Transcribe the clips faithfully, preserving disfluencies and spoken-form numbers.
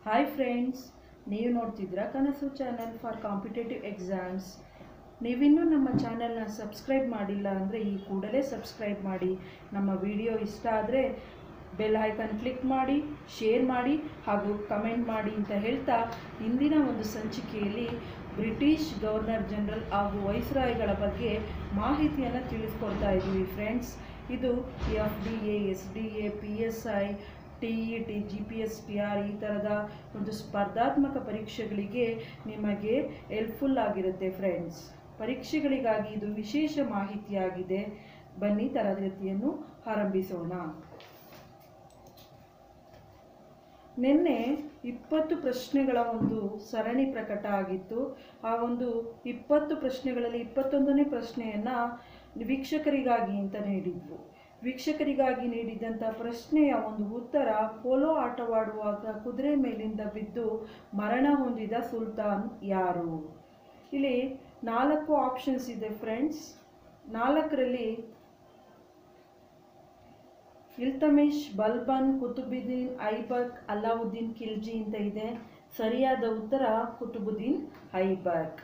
Hi friends, ನೀವು ನೋಡ್ತಿದ್ದೀರಾ ಕನಸು ಚಾನಲ್ ಫಾರ್ ಕಾಂಪಿಟೇಟಿವ್ ಎಕ್ಸಾಮ್ಸ್. ನೀವಿನ್ನೂ ನಮ್ಮ ಚಾನಲ್ನ ಸಬ್ಸ್ಕ್ರೈಬ್ ಮಾಡಿಲ್ಲ ಅಂದರೆ ಈ ಕೂಡಲೇ ಸಬ್ಸ್ಕ್ರೈಬ್ ಮಾಡಿ. ನಮ್ಮ ವಿಡಿಯೋ ಇಷ್ಟ ಆದರೆ ಬೆಲ್ ಐಕಾನ್ ಕ್ಲಿಕ್ ಮಾಡಿ, ಶೇರ್ ಮಾಡಿ ಹಾಗೂ ಕಮೆಂಟ್ ಮಾಡಿ ಅಂತ ಹೇಳ್ತಾ, ಇಂದಿನ ಒಂದು ಸಂಚಿಕೆಯಲ್ಲಿ ಬ್ರಿಟಿಷ್ ಗವರ್ನರ್ ಜನರಲ್ ಹಾಗೂ ವೈಸ್ರಾಯ್ಗಳ ಬಗ್ಗೆ ಮಾಹಿತಿಯನ್ನು ತಿಳಿಸ್ಕೊಡ್ತಾ ಇದ್ದೀವಿ ಫ್ರೆಂಡ್ಸ್. ಇದು F D A, S D A, P S I, T E T, G P S T R ಈ ಥರದ ಒಂದು ಸ್ಪರ್ಧಾತ್ಮಕ ಪರೀಕ್ಷೆಗಳಿಗೆ ನಿಮಗೆ ಹೆಲ್ಪ್ಫುಲ್ ಆಗಿರುತ್ತೆ ಫ್ರೆಂಡ್ಸ್. ಪರೀಕ್ಷೆಗಳಿಗಾಗಿ ಇದು ವಿಶೇಷ ಮಾಹಿತಿಯಾಗಿದೆ. ಬನ್ನಿ ತರಗತಿಯನ್ನು ಆರಂಭಿಸೋಣ. ನಿನ್ನೆ ಇಪ್ಪತ್ತು ಪ್ರಶ್ನೆಗಳ ಒಂದು ಸರಣಿ ಪ್ರಕಟ ಆಗಿತ್ತು. ಆ ಒಂದು ಇಪ್ಪತ್ತು ಪ್ರಶ್ನೆಗಳಲ್ಲಿ ಇಪ್ಪತ್ತೊಂದನೇ ಪ್ರಶ್ನೆಯನ್ನು ವೀಕ್ಷಕರಿಗಾಗಿ ಅಂತ ನೀಡಿದ್ವು. ವೀಕ್ಷಕರಿಗಾಗಿ ನೀಡಿದಂಥ ಪ್ರಶ್ನೆಯ ಒಂದು ಉತ್ತರ, ಪೋಲೋ ಆಟವಾಡುವಾಗ ಕುದುರೆ ಮೇಲಿಂದ ಬಿದ್ದು ಮರಣ ಹೊಂದಿದ ಸುಲ್ತಾನ್ ಯಾರು? ಇಲ್ಲಿ ನಾಲ್ಕು ಆಪ್ಷನ್ಸ್ ಇದೆ ಫ್ರೆಂಡ್ಸ್. ನಾಲ್ಕರಲ್ಲಿ ಇಲ್ತಮಿಷ್, ಬಲ್ಬನ್, ಕುತುಬುದ್ದೀನ್ ಐಬಕ್, ಅಲಾವುದ್ದೀನ್ ಖಿಲ್ಜಿ ಅಂತ ಇದೆ. ಸರಿಯಾದ ಉತ್ತರ ಕುತುಬುದ್ದೀನ್ ಐಬಕ್.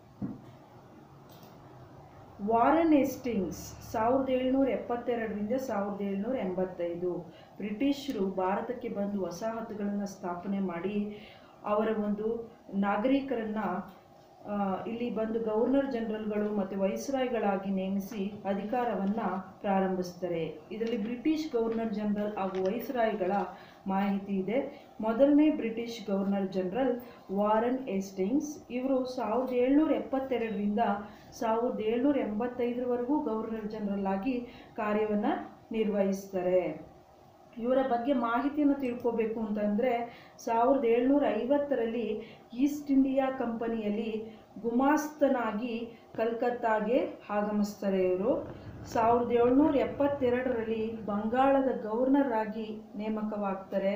ವಾರನ್ ಹೇಸ್ಟಿಂಗ್ಸ್ ಸಾವಿರದ ಏಳ್ನೂರ ಎಪ್ಪತ್ತೆರಡರಿಂದ ಸಾವಿರದ ಏಳ್ನೂರ ಎಂಬತ್ತೈದು ಬ್ರಿಟಿಷರು ಭಾರತಕ್ಕೆ ಬಂದು ವಸಾಹತುಗಳನ್ನು ಸ್ಥಾಪನೆ ಮಾಡಿ ಅವರ ಒಂದು ನಾಗರಿಕರನ್ನು ಇಲ್ಲಿ ಬಂದು ಗವರ್ನರ್ ಜನರಲ್ಗಳು ಮತ್ತು ವೈಸ್ರಾಯ್ಗಳಾಗಿ ನೇಮಿಸಿ ಅಧಿಕಾರವನ್ನು ಪ್ರಾರಂಭಿಸ್ತಾರೆ. ಇದರಲ್ಲಿ ಬ್ರಿಟಿಷ್ ಗವರ್ನರ್ ಜನರಲ್ ಹಾಗೂ ವೈಸ್ರಾಯ್ಗಳ ಮಾಹಿತಿ ಇದೆ. ಮೊದಲನೇ British governor general Warren Hastings. ಇವರು ಸಾವಿರದ ಏಳ್ನೂರ ಎಪ್ಪತ್ತೆರಡರಿಂದ ಸಾವಿರದ ಏಳ್ನೂರ ಎಂಬತ್ತೈದರವರೆಗೂ ಗವರ್ನರ್ ಜನರಲ್ ಆಗಿ ಕಾರ್ಯವನ್ನು ನಿರ್ವಹಿಸ್ತಾರೆ. ಇವರ ಬಗ್ಗೆ ಮಾಹಿತಿಯನ್ನು ತಿಳ್ಕೋಬೇಕು ಅಂತಂದರೆ, ಸಾವಿರದ ಏಳ್ನೂರ ಐವತ್ತರಲ್ಲಿ ಈಸ್ಟ್ ಇಂಡಿಯಾ ಕಂಪನಿಯಲ್ಲಿ ಗುಮಾಸ್ತನಾಗಿ ಕಲ್ಕತ್ತಾಗೆ ಆಗಮಿಸ್ತಾರೆ. ಇವರು ಸಾವಿರದ ಏಳ್ನೂರ ಎಪ್ಪತ್ತೆರಡರಲ್ಲಿ ಬಂಗಾಳದ ಗವರ್ನರ್ ಆಗಿ ನೇಮಕವಾಗ್ತಾರೆ.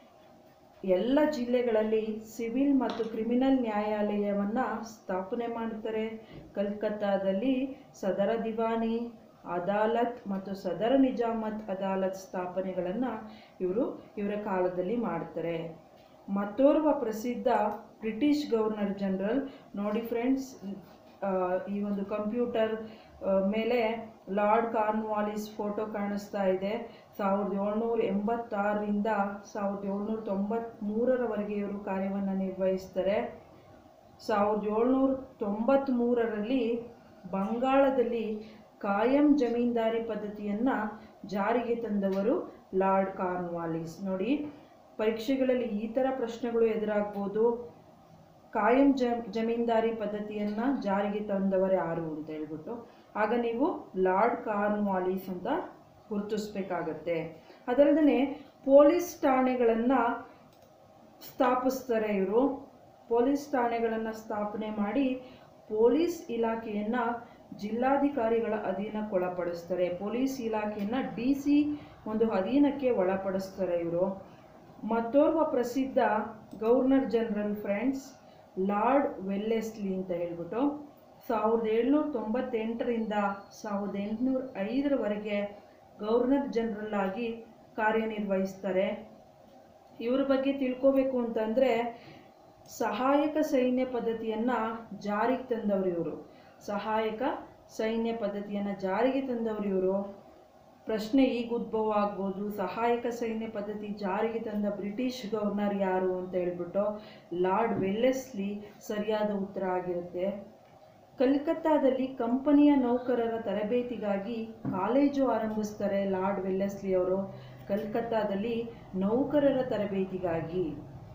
ಎಲ್ಲ ಜಿಲ್ಲೆಗಳಲ್ಲಿ ಸಿವಿಲ್ ಮತ್ತು ಕ್ರಿಮಿನಲ್ ನ್ಯಾಯಾಲಯವನ್ನು ಸ್ಥಾಪನೆ ಮಾಡ್ತಾರೆ. ಕಲ್ಕತ್ತಾದಲ್ಲಿ ಸದರ ದಿವಾನಿ ಅದಾಲತ್ ಮತ್ತು ಸದರ ನಿಜಾಮತ್ ಅದಾಲತ್ ಸ್ಥಾಪನೆಗಳನ್ನು ಇವರು ಇವರ ಕಾಲದಲ್ಲಿ ಮಾಡ್ತಾರೆ. ಮತ್ತೋರ್ವ ಪ್ರಸಿದ್ಧ ಬ್ರಿಟಿಷ್ ಗವರ್ನರ್ ಜನರಲ್ ನೋಡಿ ಫ್ರೆಂಡ್ಸ್, ಈ ಒಂದು ಕಂಪ್ಯೂಟರ್ ಮೇಲೆ ಲಾರ್ಡ್ ಕಾರ್ನ್ವಾಲಿಸ್ ಫೋಟೋ ಕಾಣಿಸ್ತಾ ಇದೆ. ಸಾವಿರದ ಏಳ್ನೂರ ಎಂಬತ್ತಾರರಿಂದ ಸಾವಿರದ ಏಳ್ನೂರ ತೊಂಬತ್ತ್ಮೂರರವರೆಗೆ ಇವರು ಕಾರ್ಯವನ್ನು ನಿರ್ವಹಿಸ್ತಾರೆ. ಸಾವಿರದ ಏಳ್ನೂರ ತೊಂಬತ್ತ್ಮೂರರಲ್ಲಿ ಬಂಗಾಳದಲ್ಲಿ ಕಾಯಂ ಜಮೀನ್ದಾರಿ ಪದ್ಧತಿಯನ್ನು ಜಾರಿಗೆ ತಂದವರು ಲಾರ್ಡ್ ಕಾರ್ನ್ವಾಲಿಸ್. ನೋಡಿ, ಪರೀಕ್ಷೆಗಳಲ್ಲಿ ಈ ಥರ ಪ್ರಶ್ನೆಗಳು ಎದುರಾಗ್ಬೋದು. ಕಾಯಂ ಜ ಜಮೀನ್ದಾರಿ ಪದ್ಧತಿಯನ್ನು ಜಾರಿಗೆ ತಂದವರು ಯಾರು ಅಂತ ಹೇಳ್ಬಿಟ್ಟು ಆಗ ನೀವು ಲಾರ್ಡ್ ಕಾರ್ನ್ವಾಲಿಸ್ ಅಂತ ಗುರುತಿಸ್ಬೇಕಾಗತ್ತೆ. ಅದಲ್ಲದೆ ಪೊಲೀಸ್ ಠಾಣೆಗಳನ್ನು ಸ್ಥಾಪಿಸ್ತಾರೆ ಇವರು. ಪೊಲೀಸ್ ಠಾಣೆಗಳನ್ನು ಸ್ಥಾಪನೆ ಮಾಡಿ ಪೊಲೀಸ್ ಇಲಾಖೆಯನ್ನು ಜಿಲ್ಲಾಧಿಕಾರಿಗಳ ಅಧೀನಕ್ಕೆ ಒಳಪಡಿಸ್ತಾರೆ. ಪೊಲೀಸ್ ಇಲಾಖೆಯನ್ನು ಡಿ ಸಿ ಒಂದು ಅಧೀನಕ್ಕೆ ಒಳಪಡಿಸ್ತಾರೆ ಇವರು. ಮತ್ತೋರ್ವ ಪ್ರಸಿದ್ಧ governor general friends Lord Wellesley ಅಂತ ಹೇಳ್ಬಿಟ್ಟು ಸಾವಿರದ ಏಳ್ನೂರ ತೊಂಬತ್ತೆಂಟರಿಂದ ಸಾವಿರದ ಎಂಟುನೂರ ಐದರವರೆಗೆ ಗವರ್ನರ್ ಜನರಲ್ ಆಗಿ ಕಾರ್ಯನಿರ್ವಹಿಸ್ತಾರೆ. ಇವರ ಬಗ್ಗೆ ತಿಳ್ಕೋಬೇಕು ಅಂತಂದರೆ, ಸಹಾಯಕ ಸೈನ್ಯ ಪದ್ಧತಿಯನ್ನು ಜಾರಿಗೆ ತಂದವರು ಇವರು. ಸಹಾಯಕ ಸೈನ್ಯ ಪದ್ಧತಿಯನ್ನು ಜಾರಿಗೆ ತಂದವರು ಇವರು. ಪ್ರಶ್ನೆ ಈಗ ಉದ್ಭವ ಆಗ್ಬೋದು, ಸಹಾಯಕ ಸೈನ್ಯ ಪದ್ಧತಿ ಜಾರಿಗೆ ತಂದ ಬ್ರಿಟಿಷ್ ಗವರ್ನರ್ ಯಾರು ಅಂತ ಹೇಳ್ಬಿಟ್ಟು ಲಾರ್ಡ್ ವೆಲ್ಲೆಸ್ಲಿ ಸರಿಯಾದ ಉತ್ತರ ಆಗಿರುತ್ತೆ. ಕಲ್ಕತ್ತಾದಲ್ಲಿ ಕಂಪನಿಯ ನೌಕರರ ತರಬೇತಿಗಾಗಿ ಕಾಲೇಜು ಆರಂಭಿಸ್ತಾರೆ ಲಾರ್ಡ್ ವೆಲ್ಲೆಸ್ಲಿ ಅವರು. ಕಲ್ಕತ್ತಾದಲ್ಲಿ ನೌಕರರ ತರಬೇತಿಗಾಗಿ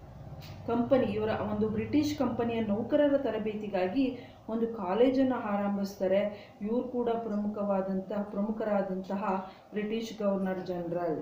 ಕಂಪನಿ ಇವರ ಒಂದು ಬ್ರಿಟಿಷ್ ಕಂಪನಿಯ ನೌಕರರ ತರಬೇತಿಗಾಗಿ ಒಂದು ಕಾಲೇಜನ್ನು ಆರಂಭಿಸ್ತಾರೆ. ಇವರು ಕೂಡ ಪ್ರಮುಖವಾದಂತಹ ಪ್ರಮುಖರಾದಂತಹ ಬ್ರಿಟಿಷ್ ಗವರ್ನರ್ ಜನರಲ್.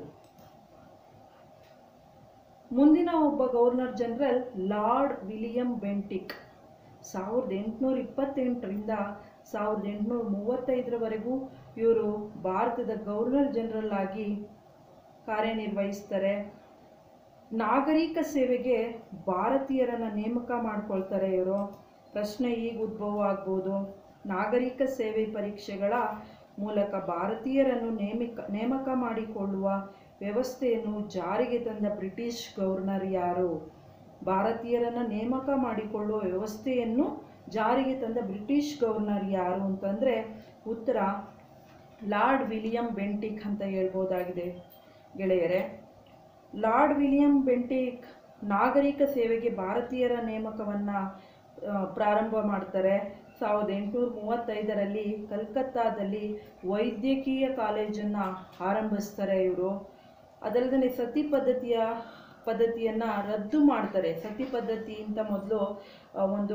ಮುಂದಿನ ಒಬ್ಬ governor general Lord William Bentinck. ಸಾವಿರದ ಎಂಟುನೂರ ಇಪ್ಪತ್ತೆಂಟರಿಂದ ಸಾವಿರದ ಎಂಟುನೂರ ಮೂವತ್ತೈದರವರೆಗೂ ಇವರು ಭಾರತದ ಗವರ್ನರ್ ಜನರಲ್ ಆಗಿ ಕಾರ್ಯನಿರ್ವಹಿಸ್ತಾರೆ. ನಾಗರಿಕ ಸೇವೆಗೆ ಭಾರತೀಯರನ್ನು ನೇಮಕ ಮಾಡ್ಕೊಳ್ತಾರೆ ಇವರು. ಪ್ರಶ್ನೆ ಈಗ ಉದ್ಭವ ಆಗ್ಬೋದು, ನಾಗರಿಕ ಸೇವೆ ಪರೀಕ್ಷೆಗಳ ಮೂಲಕ ಭಾರತೀಯರನ್ನು ನೇಮಕ ನೇಮಕ ಮಾಡಿಕೊಳ್ಳುವ ವ್ಯವಸ್ಥೆಯನ್ನು ಜಾರಿಗೆ ತಂದ ಬ್ರಿಟಿಷ್ ಗವರ್ನರ್ ಯಾರು? ಭಾರತೀಯರನ್ನು ನೇಮಕ ಮಾಡಿಕೊಳ್ಳುವ ವ್ಯವಸ್ಥೆಯನ್ನು ಜಾರಿಗೆ ತಂದ ಬ್ರಿಟಿಷ್ ಗವರ್ನರ್ ಯಾರು ಅಂತಂದರೆ ಉತ್ತರ ಲಾರ್ಡ್ ವಿಲಿಯಂ ಬೆಂಟಿಕ್ ಅಂತ ಹೇಳ್ಬೋದಾಗಿದೆ ಗೆಳೆಯರೆ. ಲಾರ್ಡ್ ವಿಲಿಯಂ ಬೆಂಟಿಕ್ ನಾಗರಿಕ ಸೇವೆಗೆ ಭಾರತೀಯರ ನೇಮಕವನ್ನು ಪ್ರಾರಂಭ ಮಾಡ್ತಾರೆ. ಸಾವಿರದ ಎಂಟುನೂರ ಮೂವತ್ತೈದರಲ್ಲಿ ಕಲ್ಕತ್ತಾದಲ್ಲಿ ವೈದ್ಯಕೀಯ ಕಾಲೇಜನ್ನು ಆರಂಭಿಸ್ತಾರೆ ಇವರು. ಅದಲ್ಲದೆ ಸತಿ ಪದ್ಧತಿಯ ಪದ್ಧತಿಯನ್ನು ರದ್ದು ಮಾಡ್ತಾರೆ. ಸತಿ ಪದ್ಧತಿಯಿಂದ ಮೊದಲು ಒಂದು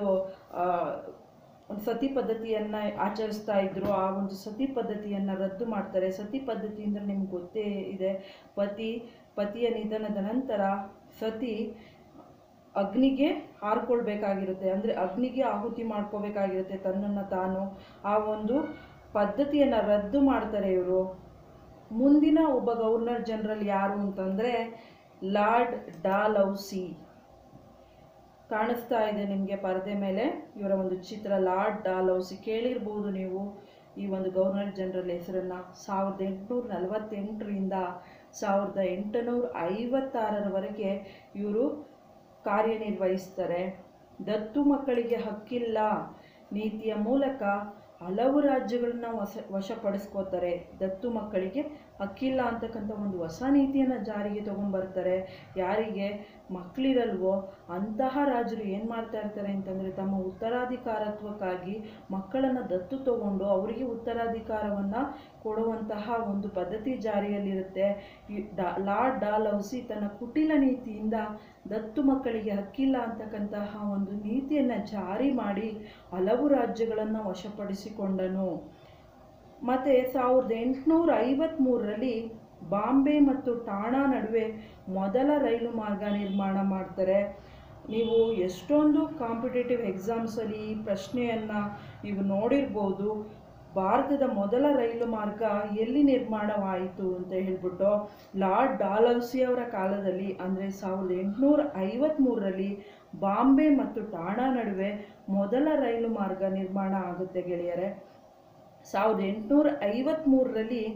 ಒಂದು ಸತಿ ಪದ್ಧತಿಯನ್ನು ಆಚರಿಸ್ತಾ ಇದ್ರು. ಆ ಒಂದು ಸತಿ ಪದ್ಧತಿಯನ್ನು ರದ್ದು ಮಾಡ್ತಾರೆ. ಸತಿ ಪದ್ಧತಿ ಅಂದರೆ ನಿಮ್ಗೆ ಗೊತ್ತೇ ಇದೆ, ಪತಿ ಪತಿಯ ನಿಧನದ ನಂತರ ಸತಿ ಅಗ್ನಿಗೆ ಹಾರ್ಕೊಳ್ಬೇಕಾಗಿರುತ್ತೆ, ಅಂದರೆ ಅಗ್ನಿಗೆ ಆಹುತಿ ಮಾಡ್ಕೋಬೇಕಾಗಿರುತ್ತೆ ತನ್ನನ್ನು ತಾನು. ಆ ಒಂದು ಪದ್ಧತಿಯನ್ನು ರದ್ದು ಮಾಡ್ತಾರೆ ಇವರು. ಮುಂದಿನ ಒಬ್ಬ ಗವರ್ನರ್ ಜನರಲ್ ಯಾರು ಅಂತಂದರೆ ಲಾರ್ಡ್ ಡಾಲೌಸಿ. ಕಾಣಿಸ್ತಾ ಇದೆ ನಿಮಗೆ ಪರದೆ ಮೇಲೆ ಇವರ ಒಂದು ಚಿತ್ರ. ಲಾರ್ಡ್ ಡಾಲೌಸಿ ಕೇಳಿರ್ಬೋದು ನೀವು ಈ ಒಂದು ಗವರ್ನರ್ ಜನರಲ್ ಹೆಸರನ್ನು. ಸಾವಿರದ ಎಂಟುನೂರ ನಲವತ್ತೆಂಟರಿಂದ ಸಾವಿರದ ಎಂಟುನೂರ ಐವತ್ತಾರರವರೆಗೆ ಇವರು ಕಾರ್ಯನಿರ್ವಹಿಸ್ತಾರೆ. ದತ್ತು ಮಕ್ಕಳಿಗೆ ಹಕ್ಕಿಲ್ಲ ನೀತಿಯ ಮೂಲಕ ಹಲವು ರಾಜ್ಯಗಳನ್ನ ವಶ ವಶಪಡಿಸ್ಕೋತಾರೆ. ದತ್ತು ಮಕ್ಕಳಿಗೆ ಹಕ್ಕಿಲ್ಲ ಅಂತಕ್ಕಂಥ ಒಂದು ಹೊಸ ನೀತಿಯನ್ನು ಜಾರಿಗೆ ತೊಗೊಂಡ್ಬರ್ತಾರೆ. ಯಾರಿಗೆ ಮಕ್ಕಳಿರಲ್ವೋ ಅಂತಹ ರಾಜರು ಏನು ಮಾಡ್ತಾ ಇರ್ತಾರೆ ಅಂತಂದರೆ ತಮ್ಮ ಉತ್ತರಾಧಿಕಾರತ್ವಕ್ಕಾಗಿ ಮಕ್ಕಳನ್ನು ದತ್ತು ತಗೊಂಡು ಅವರಿಗೆ ಉತ್ತರಾಧಿಕಾರವನ್ನು ಕೊಡುವಂತಹ ಒಂದು ಪದ್ಧತಿ ಜಾರಿಯಲ್ಲಿರುತ್ತೆ. ಲಾರ್ಡ್ ಡಾಲೌಸಿ ತನ್ನ ಕುಟಿಲ ನೀತಿಯಿಂದ ದತ್ತು ಮಕ್ಕಳಿಗೆ ಹಕ್ಕಿಲ್ಲ ಅಂತಕ್ಕಂತಹ ಒಂದು ನೀತಿಯನ್ನು ಜಾರಿ ಮಾಡಿ ಹಲವು ರಾಜ್ಯಗಳನ್ನು ವಶಪಡಿಸಿಕೊಂಡನು. ಮತ್ತು ಸಾವಿರದ ಎಂಟುನೂರ ಐವತ್ತ್ಮೂರರಲ್ಲಿ ಬಾಂಬೆ ಮತ್ತು ಠಾಣಾ ನಡುವೆ ಮೊದಲ ರೈಲು ಮಾರ್ಗ ನಿರ್ಮಾಣ ಮಾಡ್ತಾರೆ. ನೀವು ಎಷ್ಟೊಂದು ಕಾಂಪಿಟೇಟಿವ್ ಎಕ್ಸಾಮ್ಸಲ್ಲಿ ಈ ಪ್ರಶ್ನೆಯನ್ನು ನೀವು ನೋಡಿರ್ಬೋದು. ಭಾರತದ ಮೊದಲ ರೈಲು ಮಾರ್ಗ ಎಲ್ಲಿ ನಿರ್ಮಾಣವಾಯಿತು ಅಂತ ಹೇಳ್ಬಿಟ್ಟು ಲಾರ್ಡ್ ಡಾಲೌಸಿ ಅವರ ಕಾಲದಲ್ಲಿ, ಅಂದರೆ ಸಾವಿರದ ಎಂಟುನೂರ ಐವತ್ತ್ಮೂರರಲ್ಲಿ ಬಾಂಬೆ ಮತ್ತು ಠಾಣಾ ನಡುವೆ ಮೊದಲ ರೈಲು ಮಾರ್ಗ ನಿರ್ಮಾಣ ಆಗುತ್ತೆ ಗೆಳೆಯರೆ. ಸಾವಿರದ ಎಂಟುನೂರ ಐವತ್ತ್ಮೂರರಲ್ಲಿ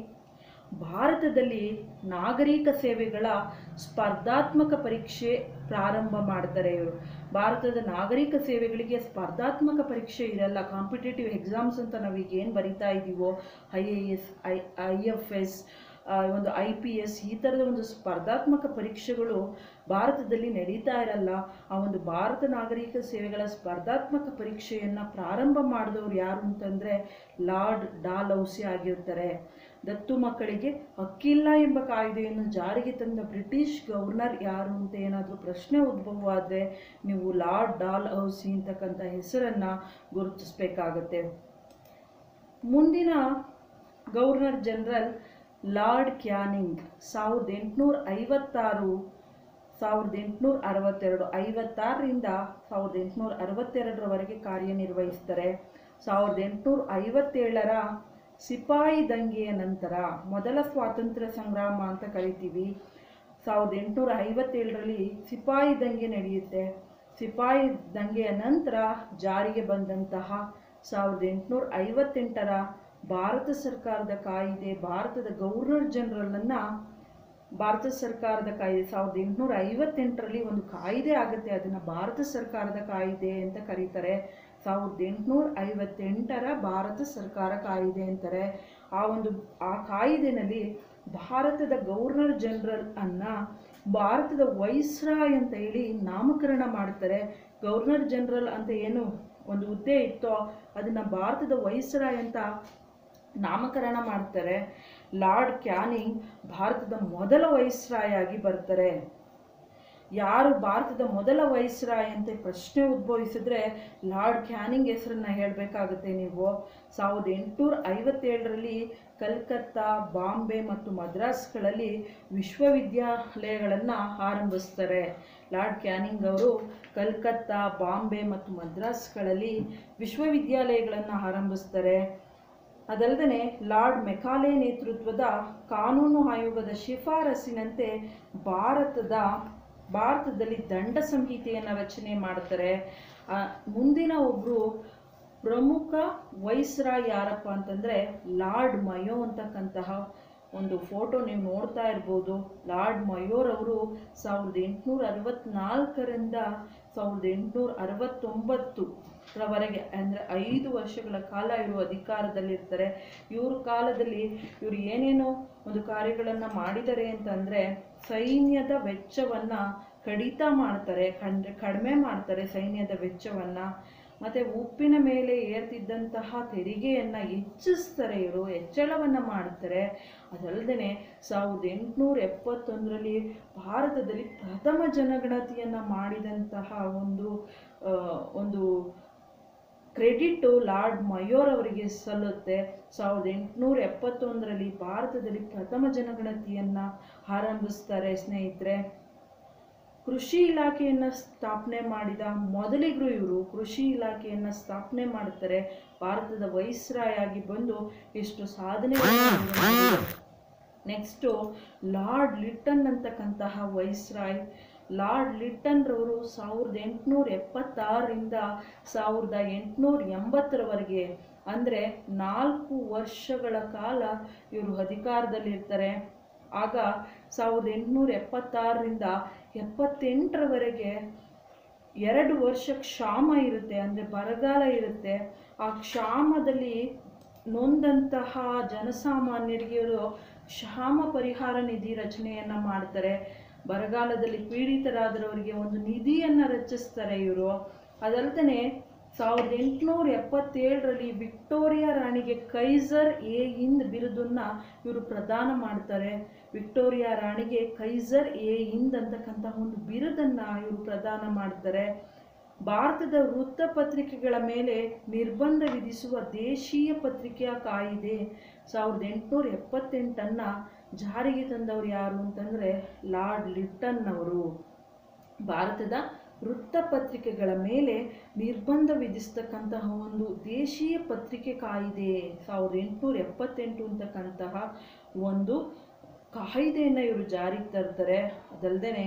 ಭಾರತದಲ್ಲಿ ನಾಗರಿಕ ಸೇವೆಗಳ ಸ್ಪರ್ಧಾತ್ಮಕ ಪರೀಕ್ಷೆ ಪ್ರಾರಂಭ ಮಾಡ್ತಾರೆ ಇವರು. ಭಾರತದ ನಾಗರಿಕ ಸೇವೆಗಳಿಗೆ ಸ್ಪರ್ಧಾತ್ಮಕ ಪರೀಕ್ಷೆ ಇರಲ್ಲ. ಕಾಂಪಿಟೇಟಿವ್ ಎಕ್ಸಾಮ್ಸ್ ಅಂತ ನಾವೀಗ ಏನು ಬರಿತಾ ಇದ್ದೀವೋ I A S I I F S ಒಂದು ಐ ಪಿ ಎಸ್ ಈ ಥರದ ಒಂದು ಸ್ಪರ್ಧಾತ್ಮಕ ಪರೀಕ್ಷೆಗಳು ಭಾರತದಲ್ಲಿ ನಡೀತಾ ಇರಲ್ಲ. ಆ ಒಂದು ಭಾರತ ನಾಗರಿಕ ಸೇವೆಗಳ ಸ್ಪರ್ಧಾತ್ಮಕ ಪರೀಕ್ಷೆಯನ್ನು ಪ್ರಾರಂಭ ಮಾಡಿದವರು ಯಾರು ಅಂತಂದರೆ ಲಾರ್ಡ್ ಡಾಲೌಸಿ ಆಗಿರ್ತಾರೆ. ದತ್ತು ಮಕ್ಕಳಿಗೆ ಹಕ್ಕಿಲ್ಲ ಎಂಬ ಕಾಯ್ದೆಯನ್ನು ಜಾರಿಗೆ ತಂದ ಬ್ರಿಟಿಷ್ ಗವರ್ನರ್ ಯಾರು ಅಂತ ಏನಾದರೂ ಪ್ರಶ್ನೆ ಉದ್ಭವವಾದರೆ ನೀವು ಲಾರ್ಡ್ ಡಾಲೌಸಿ ಅಂತಕ್ಕಂಥ ಹೆಸರನ್ನು ಗುರುತಿಸಬೇಕಾಗತ್ತೆ. ಮುಂದಿನ ಗವರ್ನರ್ ಜನರಲ್ ಲಾರ್ಡ್ ಕ್ಯಾನಿಂಗ್. ಸಾವಿರದ ಎಂಟುನೂರ ಐವತ್ತಾರು ಸಾವಿರದ ಎಂಟುನೂರ ಅರವತ್ತೆರಡು ಐವತ್ತಾರರಿಂದ ಸಾವಿರದ ಎಂಟುನೂರ ಅರವತ್ತೆರಡರವರೆಗೆ ಕಾರ್ಯನಿರ್ವಹಿಸ್ತಾರೆ. ಸಾವಿರದ ಎಂಟುನೂರ ಐವತ್ತೇಳರ ಸಿಪಾಯಿ ದಂಗೆಯ ನಂತರ, ಮೊದಲ ಸ್ವಾತಂತ್ರ್ಯ ಸಂಗ್ರಾಮ ಅಂತ ಕರಿತೀವಿ, ಸಾವಿರದ ಎಂಟುನೂರ ಐವತ್ತೇಳರಲ್ಲಿ ಸಿಪಾಯಿ ದಂಗೆ ನಡೆಯುತ್ತೆ. ಸಿಪಾಯಿ ದಂಗೆಯ ನಂತರ ಜಾರಿಗೆ ಬಂದಂತಹ ಸಾವಿರದ ಎಂಟುನೂರ ಐವತ್ತೆಂಟರ ಭಾರತ ಸರ್ಕಾರದ ಕಾಯ್ದೆ, ಭಾರತದ ಗವರ್ನರ್ ಜನರಲನ್ನು ಭಾರತ ಸರ್ಕಾರದ ಕಾಯ್ದೆ ಸಾವಿರದ ಎಂಟುನೂರ ಐವತ್ತೆಂಟರಲ್ಲಿ ಒಂದು ಕಾಯ್ದೆ ಆಗುತ್ತೆ. ಅದನ್ನು ಭಾರತ ಸರ್ಕಾರದ ಕಾಯ್ದೆ ಅಂತ ಕರೀತಾರೆ. ಸಾವಿರದ ಎಂಟುನೂರ ಐವತ್ತೆಂಟರ ಭಾರತ ಸರ್ಕಾರ ಕಾಯ್ದೆ ಅಂತಾರೆ. ಆ ಒಂದು ಆ ಕಾಯ್ದೆನಲ್ಲಿ ಭಾರತದ ಗವರ್ನರ್ ಜನರಲ್ ಅನ್ನ ಭಾರತದ ವೈಸ್ರಾಯ್ ಅಂತ ಹೇಳಿ ನಾಮಕರಣ ಮಾಡ್ತಾರೆ. ಗವರ್ನರ್ ಜನರಲ್ ಅಂತ ಏನು ಒಂದು ಹುದ್ದೆ ಇತ್ತೋ ಅದನ್ನು ಭಾರತದ ವೈಸ್ರಾಯ್ ಅಂತ ನಾಮಕರಣ ಮಾಡ್ತಾರೆ. ಲಾರ್ಡ್ ಕ್ಯಾನಿಂಗ್ ಭಾರತದ ಮೊದಲ ವೈಸ್ರಾಯ್ ಆಗಿ ಬರ್ತಾರೆ. ಯಾರು ಭಾರತದ ಮೊದಲ ವೈಸ್ರಾಯ್ ಅಂತ ಪ್ರಶ್ನೆ ಉದ್ಭವಿಸಿದ್ರೆ ಲಾರ್ಡ್ ಕ್ಯಾನಿಂಗ್ ಹೆಸರನ್ನ ಹೇಳಬೇಕಾಗುತ್ತೆ ನೀವು. ಸಾವಿರದ ಎಂಟುನೂರ ಐವತ್ತೇಳರಲ್ಲಿ ಕಲ್ಕತ್ತಾ, ಬಾಂಬೆ ಮತ್ತು ಮದ್ರಾಸ್ಗಳಲ್ಲಿ ವಿಶ್ವವಿದ್ಯಾಲಯಗಳನ್ನು ಆರಂಭಿಸ್ತಾರೆ. ಲಾರ್ಡ್ ಕ್ಯಾನಿಂಗ್ ಅವರು ಕಲ್ಕತ್ತಾ, ಬಾಂಬೆ ಮತ್ತು ಮದ್ರಾಸ್ಗಳಲ್ಲಿ ವಿಶ್ವವಿದ್ಯಾಲಯಗಳನ್ನು ಆರಂಭಿಸ್ತಾರೆ. ಅದಲ್ಲದೆ ಲಾರ್ಡ್ ಮೆಕಾಲೆ ನೇತೃತ್ವದ ಕಾನೂನು ಆಯೋಗದ ಶಿಫಾರಸಿನಂತೆ ಭಾರತದ ಭಾರತದಲ್ಲಿ ದಂಡ ಸಂಹಿತೆಯನ್ನು ರಚನೆ ಮಾಡ್ತಾರೆ. ಮುಂದಿನ ಒಬ್ಬರು ಪ್ರಮುಖ ವೈಸ್ರಾಯ್ ಯಾರಪ್ಪ ಅಂತಂದರೆ ಲಾರ್ಡ್ ಮಯೋ ಅಂತಕ್ಕಂತಹ ಒಂದು ಫೋಟೋ ನೀವು ನೋಡ್ತಾ ಇರ್ಬೋದು. ಲಾರ್ಡ್ ಮಯೋರ್ ಅವರು ಸಾವಿರದ ಎಂಟುನೂರ ಅರವತ್ನಾಲ್ಕರಿಂದ ಸಾವಿರದ ಎಂಟುನೂರ ಅರವತ್ತೊಂಬತ್ತರವರೆಗೆ ಅಂದರೆ ಐದು ವರ್ಷಗಳ ಕಾಲ ಇವರು ಅಧಿಕಾರದಲ್ಲಿರ್ತಾರೆ. ಇವ್ರ ಕಾಲದಲ್ಲಿ ಇವರು ಏನೇನೋ ಒಂದು ಕಾರ್ಯಗಳನ್ನು ಮಾಡಿದ್ದಾರೆ ಅಂತಂದರೆ, ಸೈನ್ಯದ ವೆಚ್ಚವನ್ನು ಕಡಿತ ಮಾಡ್ತಾರೆ, ಕಂಡ್ರೆ ಕಡಿಮೆ ಮಾಡ್ತಾರೆ ಸೈನ್ಯದ ವೆಚ್ಚವನ್ನು. ಮತ್ತು ಉಪ್ಪಿನ ಮೇಲೆ ಏರ್ತಿದ್ದಂತಹ ತೆರಿಗೆಯನ್ನು ಹೆಚ್ಚಿಸ್ತಾರೆ, ಇವರು ಹೆಚ್ಚಳವನ್ನು ಮಾಡ್ತಾರೆ. ಅದಲ್ಲದೆ ಸಾವಿರದ ಎಂಟುನೂರ ಎಪ್ಪತ್ತೊಂದರಲ್ಲಿ ಭಾರತದಲ್ಲಿ ಪ್ರಥಮ ಜನಗಣತಿಯನ್ನು ಮಾಡಿದಂತಹ ಒಂದು ಒಂದು ಕ್ರೆಡಿಟು ಲಾರ್ಡ್ ಮಯೋರ್ ಅವರಿಗೆ ಸಲ್ಲುತ್ತೆ. ಸಾವಿರದ ಎಂಟುನೂರ ಎಪ್ಪತ್ತೊಂದರಲ್ಲಿ ಭಾರತದಲ್ಲಿ ಪ್ರಥಮ ಜನಗಣತಿಯನ್ನು ಆರಂಭಿಸ್ತಾರೆ ಸ್ನೇಹಿತರೆ. ಕೃಷಿ ಇಲಾಖೆಯನ್ನು ಸ್ಥಾಪನೆ ಮಾಡಿದ ಮೊದಲಿಗರು ಇವರು. ಕೃಷಿ ಇಲಾಖೆಯನ್ನು ಸ್ಥಾಪನೆ ಮಾಡ್ತಾರೆ. ಭಾರತದ ವೈಸ್ರಾಯ್ ಆಗಿ ಬಂದು ಎಷ್ಟು ಸಾಧನೆಗಳನ್ನು ಮಾಡಿದ್ದಾರೆ. ನೆಕ್ಸ್ಟು ಲಾರ್ಡ್ ಲಿಟ್ಟನ್ ಅಂತಕ್ಕಂತಹ ವೈಸ್ರಾಯ್. ಲಾರ್ಡ್ ಲಿಟ್ಟನ್ ರವರು ಸಾವಿರದ ಎಂಟುನೂರ ಎಪ್ಪತ್ತಾರರಿಂದ ಸಾವಿರದ ಎಂಟುನೂರ ಎಂಬತ್ತರವರೆಗೆ ಅಂದರೆ ನಾಲ್ಕು ವರ್ಷಗಳ ಕಾಲ ಇವರು ಅಧಿಕಾರದಲ್ಲಿರ್ತಾರೆ. ಆಗ ಸಾವಿರದ ಎಂಟುನೂರ ಎಪ್ಪತ್ತಾರರಿಂದ ಎಪ್ಪತ್ತೆಂಟರವರೆಗೆ ಎರಡು ವರ್ಷ ಕ್ಷಾಮ ಇರುತ್ತೆ, ಅಂದರೆ ಬರಗಾಲ ಇರುತ್ತೆ. ಆ ಕ್ಷಾಮದಲ್ಲಿ ನೊಂದಂತಹ ಜನಸಾಮಾನ್ಯರಿಗೆ ಇವರು ಕ್ಷಾಮ ಪರಿಹಾರ ನಿಧಿ ರಚನೆಯನ್ನು ಮಾಡ್ತಾರೆ. ಬರಗಾಲದಲ್ಲಿ ಪೀಡಿತರಾದವರಿಗೆ ಒಂದು ನಿಧಿಯನ್ನು ರಚಿಸ್ತಾರೆ ಇವರು. ಅದಲ್ಲದೆ ಸಾವಿರದ ಎಂಟುನೂರ ಎಪ್ಪತ್ತೇಳರಲ್ಲಿ ವಿಕ್ಟೋರಿಯಾ ರಾಣಿಗೆ ಕೈಸರ್ ಎ ಹಿಂದ್ ಬಿರುದನ್ನು ಇವರು ಪ್ರದಾನ ಮಾಡ್ತಾರೆ. ವಿಕ್ಟೋರಿಯಾ ರಾಣಿಗೆ ಕೈಸರ್ ಎ ಹಿಂದ್ ಅಂತಕ್ಕಂತಹ ಒಂದು ಬಿರುದನ್ನು ಇವರು ಪ್ರದಾನ ಮಾಡ್ತಾರೆ. ಭಾರತದ ವೃತ್ತಪತ್ರಿಕೆಗಳ ಮೇಲೆ ನಿರ್ಬಂಧ ವಿಧಿಸುವ ದೇಶೀಯ ಪತ್ರಿಕೆಯ ಕಾಯಿದೆ ಸಾವಿರದ ಎಂಟುನೂರ ಎಪ್ಪತ್ತೆಂಟನ್ನು ಜಾರಿಗೆ ತಂದವರು ಯಾರು ಅಂತಂದರೆ ಲಾರ್ಡ್ ಲಿಟ್ಟನ್ ಅವರು. ಭಾರತದ ವೃತ್ತಪತ್ರಿಕೆಗಳ ಮೇಲೆ ನಿರ್ಬಂಧ ವಿಧಿಸ್ತಕ್ಕಂತಹ ಒಂದು ದೇಶೀಯ ಪತ್ರಿಕೆ ಕಾಯಿದೆ ಸಾವಿರದ ಎಂಟುನೂರ ಎಪ್ಪತ್ತೆಂಟು ಅಂತಕ್ಕಂತಹ ಒಂದು ಕಾಯಿದೆಯನ್ನು ಇವರು ಜಾರಿಗೆ ತರ್ತಾರೆ. ಅದಲ್ಲದೆ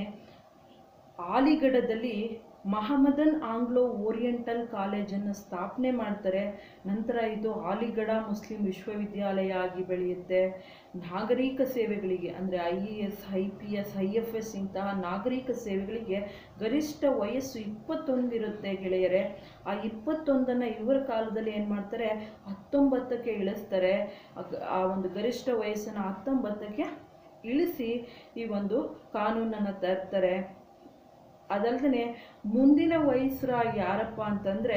ಆಲಿಗಢದಲ್ಲಿ ಮಹಮ್ಮದನ್ ಆಂಗ್ಲೋ ಓರಿಯೆಂಟಲ್ ಕಾಲೇಜನ್ನು ಸ್ಥಾಪನೆ ಮಾಡ್ತಾರೆ. ನಂತರ ಇದು ಆಲಿಗಢ ಮುಸ್ಲಿಂ ವಿಶ್ವವಿದ್ಯಾಲಯ ಆಗಿ ಬೆಳೆಯುತ್ತೆ. ನಾಗರಿಕ ಸೇವೆಗಳಿಗೆ ಅಂದರೆ I A S, I P S, I F S ಇಂತಹ ನಾಗರಿಕ ಸೇವೆಗಳಿಗೆ ಗರಿಷ್ಠ ವಯಸ್ಸು ಇಪ್ಪತ್ತೊಂದಿರುತ್ತೆ ಗೆಳೆಯರೆ. ಆ ಇಪ್ಪತ್ತೊಂದನ್ನು ಇವರ ಕಾಲದಲ್ಲಿ ಏನು ಮಾಡ್ತಾರೆ, ಹತ್ತೊಂಬತ್ತಕ್ಕೆ ಇಳಿಸ್ತಾರೆ. ಆ ಒಂದು ಗರಿಷ್ಠ ವಯಸ್ಸನ್ನು ಹತ್ತೊಂಬತ್ತಕ್ಕೆ ಇಳಿಸಿ ಈ ಒಂದು ಕಾನೂನನ್ನು ತರ್ತಾರೆ. ಅದಲ್ಲದೆ ಮುಂದಿನ ವೈಸ್ರಾಯ್ ಯಾರಪ್ಪ ಅಂತಂದರೆ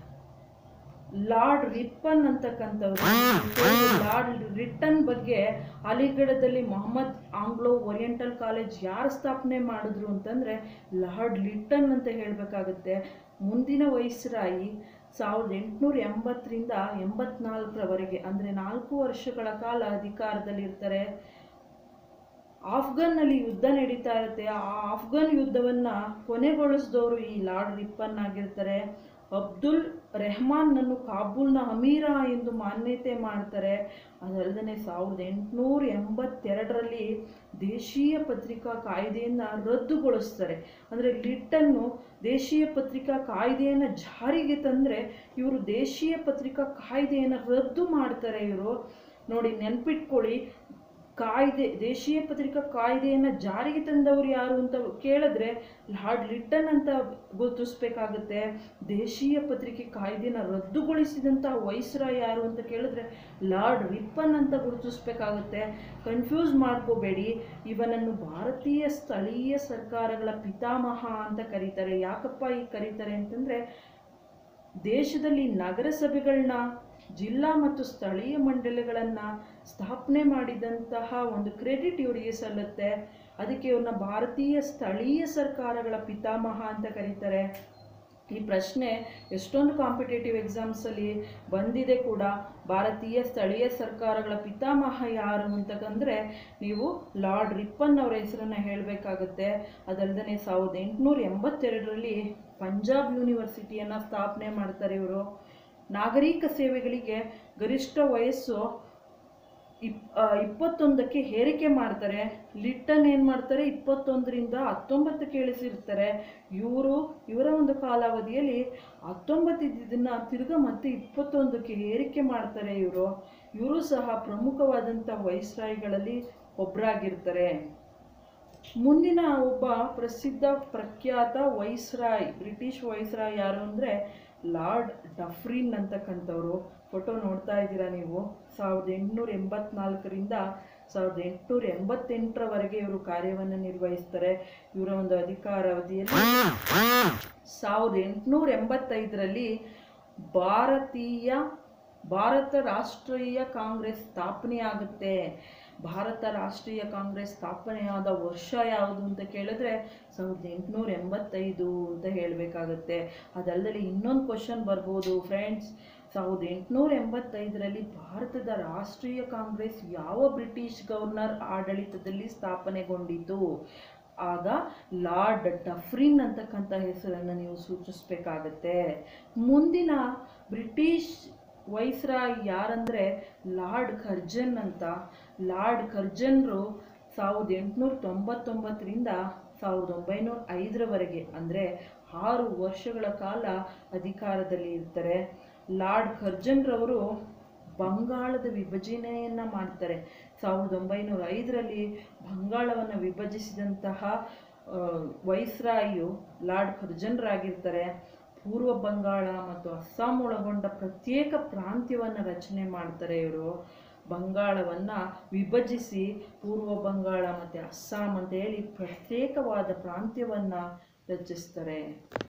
ಲಾರ್ಡ್ ರಿಪ್ಪನ್ ಅಂತಕ್ಕಂಥವ್ರು. ಲಾರ್ಡ್ ರಿಟ್ಟನ್ ಬಗ್ಗೆ ಅಲಿಗಢದಲ್ಲಿ ಮೊಹಮ್ಮದ್ ಆಂಗ್ಲೋ ಓರಿಯೆಂಟಲ್ ಕಾಲೇಜ್ ಯಾರು ಸ್ಥಾಪನೆ ಮಾಡಿದ್ರು ಅಂತಂದರೆ ಲಾರ್ಡ್ ಲಿಟ್ಟನ್ ಅಂತ ಹೇಳಬೇಕಾಗುತ್ತೆ. ಮುಂದಿನ ವೈಸ್ರಾಯಿ ಸಾವಿರದ ಎಂಟುನೂರ ಎಂಬತ್ತರಿಂದ ಎಂಬತ್ನಾಲ್ಕರವರೆಗೆ ಅಂದರೆ ನಾಲ್ಕು ವರ್ಷಗಳ ಕಾಲ ಅಧಿಕಾರದಲ್ಲಿರ್ತಾರೆ. ಆಫ್ಘನ್ನಲ್ಲಿ ಯುದ್ಧ ನಡೀತಾ ಇರುತ್ತೆ. ಆ ಆಫ್ಘನ್ ಯುದ್ಧವನ್ನು ಕೊನೆಗೊಳಿಸಿದವರು ಈ ಲಾರ್ಡ್ ರಿಪ್ಪನ್ ಆಗಿರ್ತಾರೆ. ಅಬ್ದುಲ್ ರೆಹಮಾನ್ನನ್ನು ಕಾಬೂಲ್ನ ಅಮೀರ ಎಂದು ಮಾನ್ಯತೆ ಮಾಡ್ತಾರೆ. ಅದಲ್ಲದೆ ಸಾವಿರದ ಎಂಟುನೂರ ಎಂಬತ್ತೆರಡರಲ್ಲಿ ದೇಶೀಯ ಪತ್ರಿಕಾ ಕಾಯ್ದೆಯನ್ನು ರದ್ದುಗೊಳಿಸ್ತಾರೆ. ಅಂದರೆ ಲಿಟ್ಟನ್ನು ದೇಶೀಯ ಪತ್ರಿಕಾ ಕಾಯ್ದೆಯನ್ನು ಜಾರಿಗೆ ತಂದರೆ ಇವರು ದೇಶೀಯ ಪತ್ರಿಕಾ ಕಾಯ್ದೆಯನ್ನು ರದ್ದು ಮಾಡ್ತಾರೆ. ಇವರು ನೋಡಿ ನೆನ್ಪಿಟ್ಕೊಳ್ಳಿ, ಕಾಯ್ದೆ ದೇಶೀಯ ಪತ್ರಿಕಾ ಕಾಯ್ದೆಯನ್ನು ಜಾರಿಗೆ ತಂದವರು ಯಾರು ಅಂತ ಕೇಳಿದ್ರೆ ಲಾರ್ಡ್ ಲಿಟ್ಟನ್ ಅಂತ ಗುರುತಿಸ್ಬೇಕಾಗುತ್ತೆ. ದೇಶೀಯ ಪತ್ರಿಕೆ ಕಾಯ್ದೆನ ರದ್ದುಗೊಳಿಸಿದಂತಹ ವೈಸ್ರಾಯ್ ಯಾರು ಅಂತ ಕೇಳಿದ್ರೆ ಲಾರ್ಡ್ ರಿಪ್ಪನ್ ಅಂತ ಗುರುತಿಸ್ಬೇಕಾಗುತ್ತೆ. ಕನ್ಫ್ಯೂಸ್ ಮಾಡ್ಕೋಬೇಡಿ. ಇವನನ್ನು ಭಾರತೀಯ ಸ್ಥಳೀಯ ಸರ್ಕಾರಗಳ ಪಿತಾಮಹ ಅಂತ ಕರೀತಾರೆ. ಯಾಕಪ್ಪ ಈಗ ಕರೀತಾರೆ ಅಂತಂದರೆ ದೇಶದಲ್ಲಿ ನಗರಸಭೆಗಳನ್ನ, ಜಿಲ್ಲಾ ಮತ್ತು ಸ್ಥಳೀಯ ಮಂಡಳಿಗಳನ್ನು ಸ್ಥಾಪನೆ ಮಾಡಿದಂತಹ ಒಂದು ಕ್ರೆಡಿಟ್ ಇವರಿಗೆ ಸಲ್ಲುತ್ತೆ. ಅದಕ್ಕೆ ಇವ್ರನ್ನ ಭಾರತೀಯ ಸ್ಥಳೀಯ ಸರ್ಕಾರಗಳ ಪಿತಾಮಹ ಅಂತ ಕರೀತಾರೆ. ಈ ಪ್ರಶ್ನೆ ಎಷ್ಟೊಂದು ಕಾಂಪಿಟೇಟಿವ್ ಎಕ್ಸಾಮ್ಸಲ್ಲಿ ಬಂದಿದೆ ಕೂಡ. ಭಾರತೀಯ ಸ್ಥಳೀಯ ಸರ್ಕಾರಗಳ ಪಿತಾಮಹ ಯಾರು ಅಂತಂದರೆ ನೀವು ಲಾರ್ಡ್ ರಿಪ್ಪನ್ ಅವರ ಹೆಸರನ್ನು ಹೇಳಬೇಕಾಗುತ್ತೆ. ಅದಲ್ಲದೆ ಸಾವಿರದ ಎಂಟುನೂರ ಎಂಬತ್ತೆರಡರಲ್ಲಿ ಪಂಜಾಬ್ ಯೂನಿವರ್ಸಿಟಿಯನ್ನು ಸ್ಥಾಪನೆ ಮಾಡ್ತಾರೆ ಇವರು. ನಾಗರಿಕ ಸೇವೆಗಳಿಗೆ ಗರಿಷ್ಠ ವಯಸ್ಸು ಇಪ್ ಇಪ್ಪತ್ತೊಂದಕ್ಕೆ ಏರಿಕೆ ಮಾಡ್ತಾರೆ. ಲಿಟ್ಟನ್ ಏನು ಮಾಡ್ತಾರೆ, ಇಪ್ಪತ್ತೊಂದರಿಂದ ಹತ್ತೊಂಬತ್ತಕ್ಕೆ ಇಳಿಸಿರ್ತಾರೆ. ಇವರು ಇವರ ಒಂದು ಕಾಲಾವಧಿಯಲ್ಲಿ ಹತ್ತೊಂಬತ್ತು ಇದನ್ನು ತಿರ್ಗಾ ಮತ್ತೆ ಇಪ್ಪತ್ತೊಂದಕ್ಕೆ ಏರಿಕೆ ಮಾಡ್ತಾರೆ. ಇವರು ಇವರು ಸಹ ಪ್ರಮುಖವಾದಂಥ ವೈಸ್ರಾಯ್ಗಳಲ್ಲಿ ಒಬ್ಬರಾಗಿರ್ತಾರೆ. ಮುಂದಿನ ಒಬ್ಬ ಪ್ರಸಿದ್ಧ ಪ್ರಖ್ಯಾತ ವೈಸ್ರಾಯ್, ಬ್ರಿಟಿಷ್ ವೈಸ್ರಾಯ್ ಯಾರು ಅಂದರೆ ಲಾರ್ಡ್ ಡಫ್ರಿನ್ ಅಂತಕ್ಕಂಥವ್ರು. ಫೋಟೋ ನೋಡ್ತಾ ಇದ್ದೀರಾ ನೀವು. ಸಾವಿರದ ಎಂಟುನೂರ ಎಂಬತ್ನಾಲ್ಕರಿಂದ ಸಾವಿರದ ಎಂಟುನೂರ ಎಂಬತ್ತೆಂಟರವರೆಗೆ ಇವರು ಕಾರ್ಯವನ್ನು ನಿರ್ವಹಿಸ್ತಾರೆ. ಇವರ ಒಂದು ಅಧಿಕಾರಾವಧಿಯಲ್ಲಿ ಸಾವಿರದ ಎಂಟುನೂರ ಎಂಬತ್ತೈದರಲ್ಲಿ ಭಾರತೀಯ ಭಾರತ ರಾಷ್ಟ್ರೀಯ ಕಾಂಗ್ರೆಸ್ ಸ್ಥಾಪನೆಯಾಗುತ್ತೆ. ಭಾರತ ರಾಷ್ಟ್ರೀಯ ಕಾಂಗ್ರೆಸ್ ಸ್ಥಾಪನೆಯಾದ ವರ್ಷ ಯಾವುದು ಅಂತ ಕೇಳಿದ್ರೆ ಸಾವಿರದ ಎಂಟುನೂರ ಎಂಬತ್ತೈದು ಅಂತ ಹೇಳಬೇಕಾಗತ್ತೆ. ಅದಲ್ಲದೆ ಇನ್ನೊಂದು ಕ್ವಶನ್ ಬರ್ಬೋದು ಫ್ರೆಂಡ್ಸ್, ಸಾವಿರದ ಎಂಟುನೂರ ಎಂಬತ್ತೈದರಲ್ಲಿ ಭಾರತದ ರಾಷ್ಟ್ರೀಯ ಕಾಂಗ್ರೆಸ್ ಯಾವ ಬ್ರಿಟಿಷ್ ಗವರ್ನರ್ ಆಡಳಿತದಲ್ಲಿ ಸ್ಥಾಪನೆಗೊಂಡಿತು? ಆಗ ಲಾರ್ಡ್ ಡಫ್ರಿನ್ ಅಂತಕ್ಕಂಥ ಹೆಸರನ್ನು ನೀವು ಸೂಚಿಸಬೇಕಾಗತ್ತೆ. ಮುಂದಿನ ಬ್ರಿಟಿಷ್ ವೈಸ್ರಾಯ್ ಯಾರಂದರೆ ಲಾರ್ಡ್ ಕರ್ಜನ್ ಅಂತ. ಲಾರ್ಡ್ ಕರ್ಜನ್ರು ಸಾವಿರದ ಎಂಟುನೂರ ತೊಂಬತ್ತೊಂಬತ್ತರಿಂದ ಸಾವಿರದ ಒಂಬೈನೂರ ಐದರವರೆಗೆ ಅಂದರೆ ಆರು ವರ್ಷಗಳ ಕಾಲ ಅಧಿಕಾರದಲ್ಲಿ ಇರ್ತಾರೆ. ಲಾರ್ಡ್ ಕರ್ಜನ್ರವರು ಬಂಗಾಳದ ವಿಭಜನೆಯನ್ನು ಮಾಡ್ತಾರೆ. ಸಾವಿರದ ಒಂಬೈನೂರ ಐದರಲ್ಲಿ ಬಂಗಾಳವನ್ನು ವಿಭಜಿಸಿದಂತಹ ವೈಸ್ರಾಯು ಲಾರ್ಡ್ ಕರ್ಜನ್ರಾಗಿರ್ತಾರೆ. ಪೂರ್ವ ಬಂಗಾಳ ಮತ್ತು ಅಸ್ಸಾಂ ಒಳಗೊಂಡ ಪ್ರತ್ಯೇಕ ಪ್ರಾಂತ್ಯವನ್ನು ರಚನೆ ಮಾಡ್ತಾರೆ. ಇವರು ಬಂಗಾಳವನ್ನು ವಿಭಜಿಸಿ ಪೂರ್ವ ಬಂಗಾಳ ಮತ್ತು ಅಸ್ಸಾಂ ಅಂತ ಹೇಳಿ ಪ್ರತ್ಯೇಕವಾದ ಪ್ರಾಂತ್ಯವನ್ನು ರಚಿಸ್ತಾರೆ.